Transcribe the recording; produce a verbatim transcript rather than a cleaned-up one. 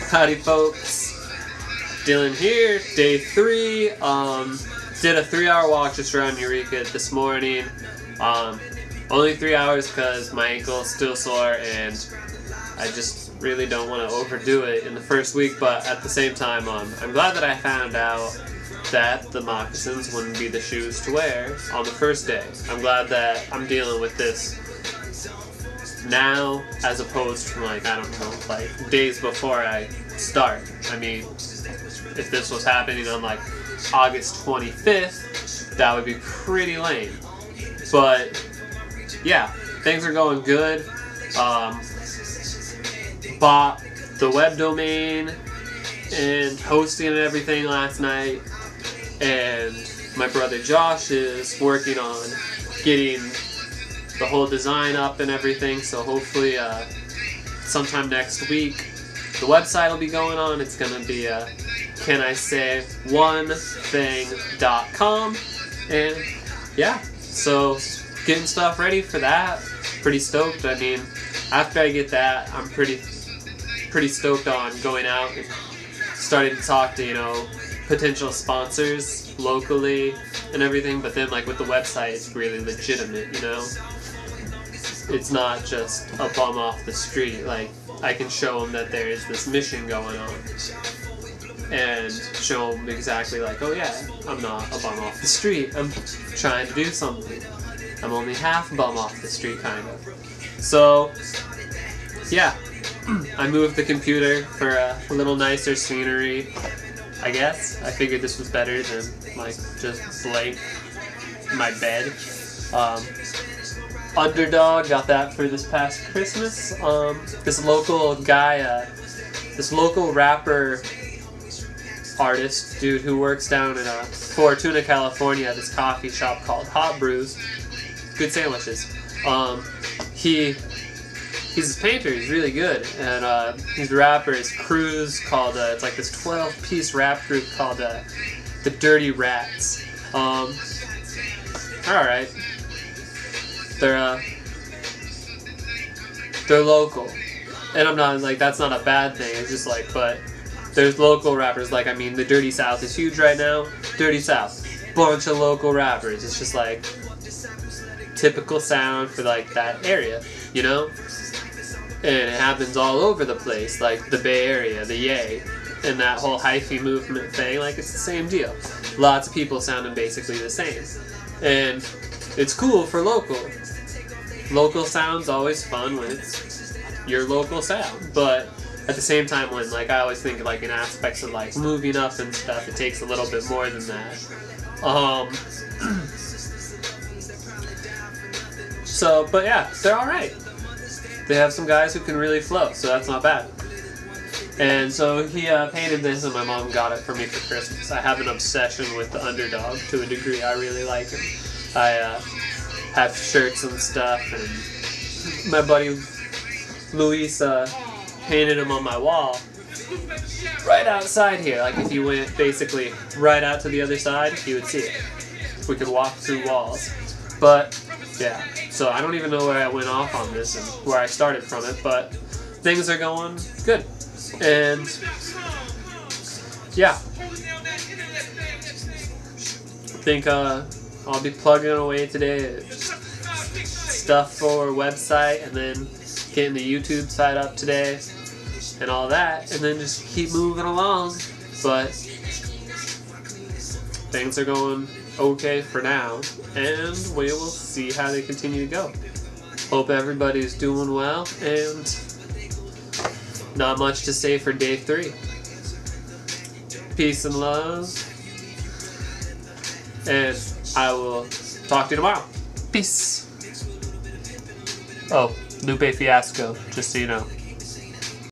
Howdy folks, Dylan here, day three. Um, did a three hour walk just around Eureka this morning. Um, only three hours because my ankle is still sore and I just really don't want to overdo it in the first week, but at the same time, um, I'm glad that I found out that the moccasins wouldn't be the shoes to wear on the first day. I'm glad that I'm dealing with this now as opposed to, like, I don't know, like days before I start. I mean, if this was happening on like August twenty-fifth, that would be pretty lame. But yeah, things are going good. Um, bought the web domain and hosting and everything last night, and my brother Josh is working on getting the whole design up and everything, so hopefully uh, sometime next week the website will be going on. It's going to be uh, can I say one thing dot com, and yeah, so getting stuff ready for that. Pretty stoked. I mean, after I get that, I'm pretty pretty stoked on going out and starting to talk to, you know, potential sponsors locally and everything, but then like with the website, it's really legitimate, you know? It's not just a bum off the street. Like, I can show them that there is this mission going on and show them exactly like, oh yeah, I'm not a bum off the street, I'm trying to do something. I'm only half bum off the street, kind of. So yeah, I moved the computer for a little nicer scenery, I guess. I figured this was better than like just blank my bed. Um, Underdog, got that for this past Christmas. Um, this local guy, uh, this local rapper artist dude who works down in uh, Fortuna, California, at this coffee shop called Hot Brews. Good sandwiches. Um, he he's a painter. He's really good, and uh, he's a rapper. His crew's called uh, it's like this twelve piece rap group called uh, the Dirty Rats. Um, all right. They're uh, they're local, and I'm not like that's not a bad thing. It's just like, but there's local rappers. Like, I mean, the Dirty South is huge right now. Dirty South, bunch of local rappers. It's just like typical sound for like that area, you know. And it happens all over the place, like the Bay Area, the Yay, and that whole hyphy movement thing. Like, it's the same deal. Lots of people sounding basically the same, and it's cool for local. Local sound's always fun when it's your local sound, but at the same time, when like I always think like in aspects of like moving up and stuff, it takes a little bit more than that. Um, so, but yeah, they're all right. They have some guys who can really flow, so that's not bad. And so he uh, painted this, and my mom got it for me for Christmas. I have an obsession with the Underdog to a degree. I really like him. I uh, have shirts and stuff, and my buddy Luis uh, painted him on my wall right outside here. Like, if you went basically right out to the other side, you would see it. We could walk through walls. But yeah, so I don't even know where I went off on this and where I started from it, but things are going good. And yeah, I think uh, I'll be plugging away today. Stuff for website, and then getting the YouTube side up today and all that, and then just keep moving along. But things are going okay for now, and we will see how they continue to go. Hope everybody's doing well, and not much to say for day three. Peace and love, and I will talk to you tomorrow. Peace. Oh, Lupe Fiasco, just so you know.